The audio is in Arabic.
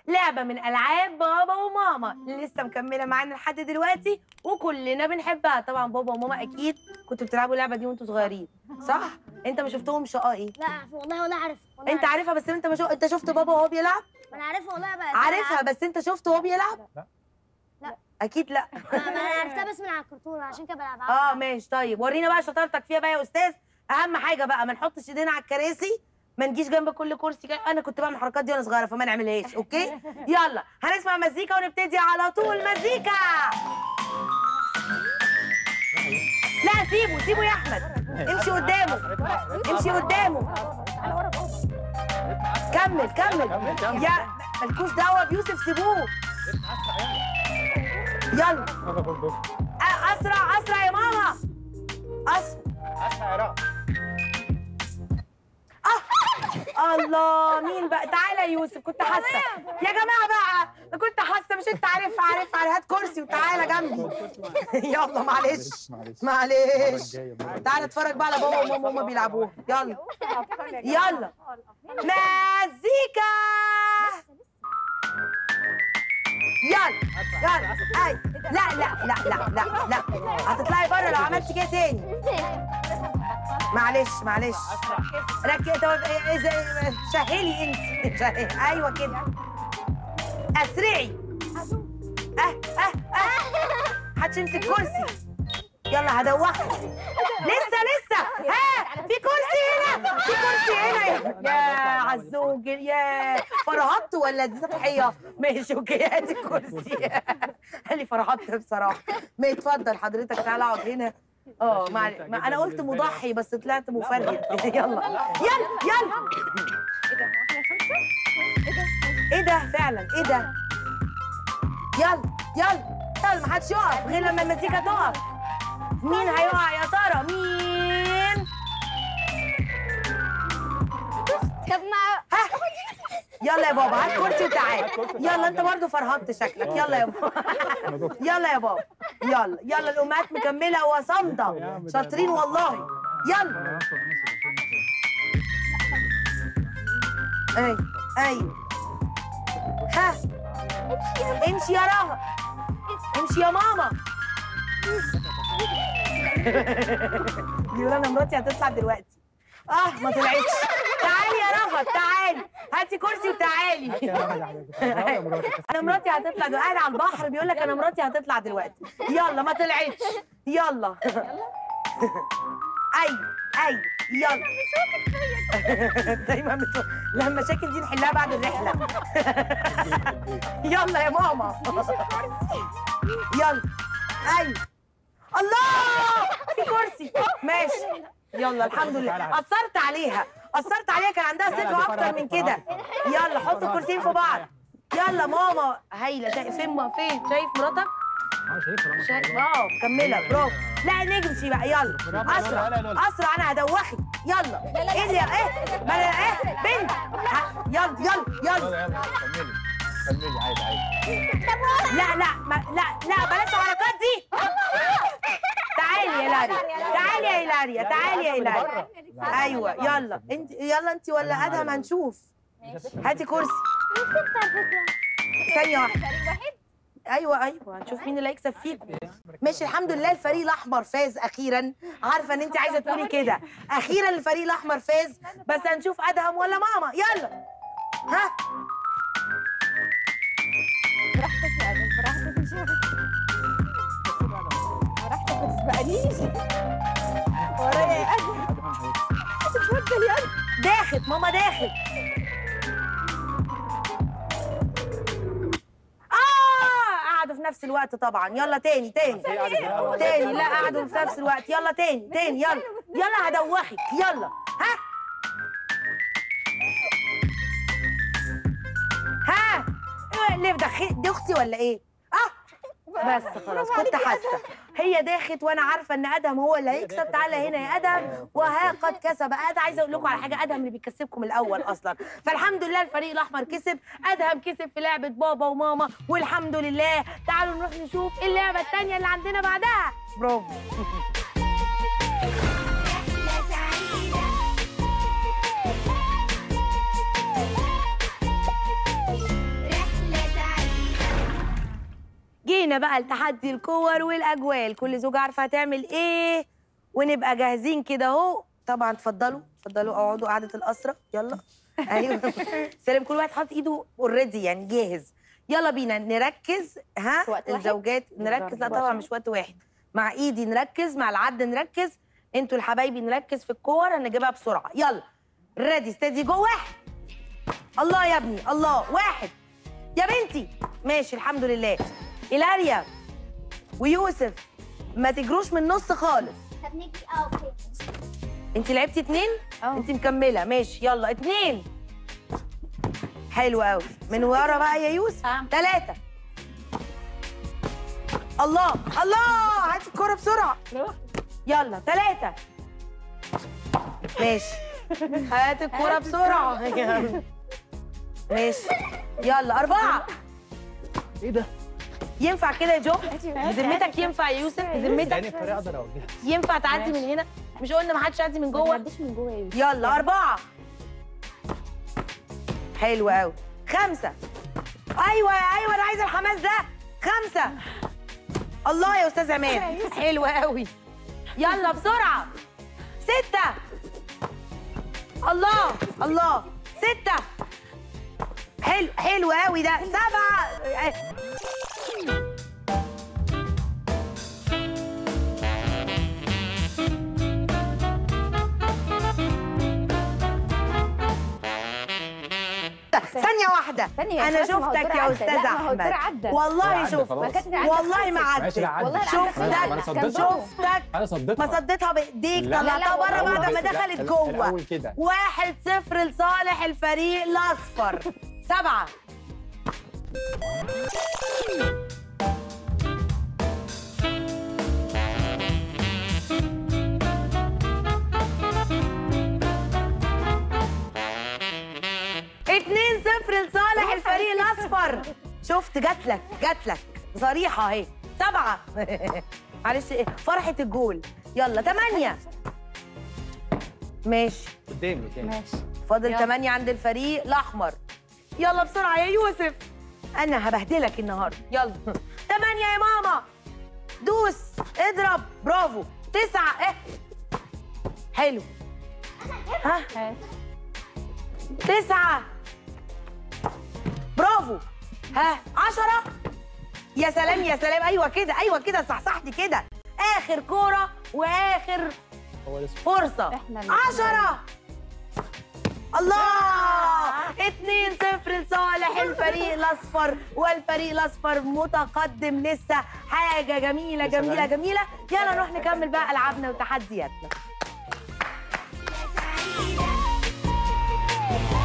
لعبة من ألعاب بابا وماما اللي لسه مكملة معانا لحد دلوقتي وكلنا بنحبها. طبعا بابا وماما أكيد كنتوا بتلعبوا اللعبة دي وأنتوا صغيرين، صح؟ أنت ما شفتهمش إيه؟ لا والله ولا عارف. أنت عارفها بس أنت أنت شفت بابا وهو بيلعب؟ ما أنا عارفها والله بقى. عارفها بس أنت شفته وهو بيلعب؟ لا أكيد لا. أنا عرفتها بس من على الكرتون عشان كده بلعبها. ماشي. طيب ورينا بقى شطارتك فيها بقى يا أستاذ. أهم حاجة بقى ما نحطش إيدينا على الكراسي، ما نجيش جنب كل كرسي كده. انا كنت بعمل الحركات دي وانا صغيره فما نعملهاش، اوكي؟ يلا هنسمع مزيكا ونبتدي على طول. مزيكا. لا سيبه يا احمد، امشي قدامه امشي قدامه. كمل يا مالكوش دعوه بيوسف، سيبوه. يلا اسرع يا ماما، اسرع يا رأ. الله مين بقى؟ تعالى يا يوسف، كنت حاسه يا جماعه بقى، كنت حاسه مش انت عارفها. هات كرسي وتعالى جنبي. يلا معلش تعالى اتفرج بقى على بابا وماما هما بيلعبوها. يلا مزيكا. يلا اي لا هتطلعي بره لو عملتي كده تاني. معلش ركزي. طب شهلي انت. ايوه كده، اسرعي. محدش يمسك كرسي. يلا هدوخك. لسه في كرسي هنا يا عزوج. يا فرهطت ولا دي تضحيه؟ ماشي اوكي، هاتي الكرسي. قال لي فرهطت بصراحه. ما اتفضل حضرتك، تعالى اقعد هنا. ما انا قلت مضحي بس طلعت مفرد. يلا ايه ده فعلا؟ ايه ده؟ يلا ما حدش يقف غير لما المزيكا تقف. مين هيقع يا ترى؟ مين؟ طب ما يلا يا بابا هات كرسي وتعالى. يلا انت برضه فرهطت شكلك. يلا يا بابا. يلا يا بابا. يلا الامهات مكمله وصامده، شاطرين والله. يلا ايوه ها امشي يا رغد، امشي يا ماما. يقول انا مراتي هتطلع دلوقتي. ما طلعتش. تعالي يا رغد، تعالي هاتي كرسي وتعالي. انا مراتي هتطلع دلوقتي. قاعد على البحر بيقول لك انا مراتي هتطلع دلوقتي. يلا ما طلعتش. يلا ايوه يلا. دايما لا المشاكل دي نحلها بعد الرحله. يلا يا ماما. يلا ايوه. الله في كرسي. ماشي يلا الحمد لله. اثرت عليها كان عندها ثقه اكتر من كده. يلا حط الكرسيين في بعض. يلا ماما هايله. فين شايف مراتك؟ شايف. مكمله برافو. لا نمشي بقى. يلا اسرع انا هدوخك. يلا ايه اللي بنت. يلا كملي عادي. لا بلاش الحركات دي. تعالي يا هيلاريا. ايوه يلا انت ولا ادهم هنشوف. هاتي كرسي. ثانيه واحده. ايوه هنشوف مين اللي هيكسب فيكم. ماشي الحمد لله الفريق الاحمر فاز اخيرا. عارفه ان انت عايزه تقولي كده. اخيرا الفريق الاحمر فاز، بس هنشوف ادهم ولا ماما. يلا ها براحتك ما تسبقنيش. ورايا يا ادهم. اتفضل يلا. داخل ماما داخل. قعدوا في نفس الوقت طبعا. يلا تاني. لا قعدوا في نفس الوقت. يلا تاني يلا هدوخك. يلا ها ليه دي اختي ولا ايه؟ بس خلاص كنت حاسه هي داخت وانا عارفه ان ادهم هو اللي هيكسب. تعالى هنا يا ادهم. وها قد كسب. عايزه اقول لكم على حاجه، ادهم اللي بيكسبكم الاول اصلا. فالحمد لله الفريق الاحمر كسب. ادهم كسب في لعبه بابا وماما والحمد لله. تعالوا نروح نشوف اللعبه الثانيه اللي عندنا بعدها. برافو. جينا بقى لتحدي الكور والاجوال، كل زوجه عارفه هتعمل ايه ونبقى جاهزين كده اهو. طبعا اتفضلوا اقعدوا قعده الاسره. يلا ايوه سلام، كل واحد حاطط ايده اوريدي يعني جاهز. يلا بينا نركز. ها الزوجات نركز. لا طبعا مش وقت واحد. مع ايدي نركز، مع العد نركز، انتوا الحبايبي نركز في الكور هنجيبها بسرعه. يلا ريدي ستدي جو. واحد. الله يا ابني الله. واحد يا بنتي. ماشي الحمد لله. إيلاريا ويوسف ما تجروش من النص خالص. طب نيجي اوكي. انت لعبتي 2؟ انت مكمله. ماشي يلا 2. حلو قوي. من ورا بقى يا يوسف. 3. الله الله. هاتي الكوره بسرعه. يلا 3. ماشي هاتي الكوره بسرعه. ماشي يلا 4. ايه ده؟ ينفع كده يا جو؟ بذمتك ينفع يا يوسف؟ بذمتك يعني الطريقه اقدر اوجهها. ينفع تعدي من هنا؟ مش قلنا ما حدش يعدي من جوه؟ ما تعديش من جوه يا يوسف. يلا 4. حلو قوي. 5. ايوه انا عايزه الحماس ده. 5. الله يا استاذ عماد. حلو قوي. يلا بسرعه. 6. الله 6. حلو قوي ده. 7. ثانية واحدة. أنا شفتك يا أستاذ أحمد. والله شفت. والله ما عدت. شفتك. انا صديتها. ما صديتها بإيديك، لا، طلعتها بره بعد ما دخلت جوه. الأول كده. 1-0 لصالح الفريق الأصفر. 7. لصالح الفريق الأصفر. شفت جاتلك صريحة اهي. 7. معلش فرحة الجول. يلا 8. ماشي قدامي ماشي. فاضل 8 عند الفريق الأحمر. يلا بسرعة يا يوسف، أنا هبهدلك النهاردة. يلا 8 يا ماما. دوس اضرب. برافو. 9. حلو. ها 9. برافو. 10. يا سلام. ايوه كده صحصحتي كده. اخر كوره واخر فرصه. 10. الله. 2-0 لصالح الفريق الاصفر، والفريق الاصفر متقدم لسه. حاجه جميله. يلا نروح نكمل بقى العابنا وتحدياتنا.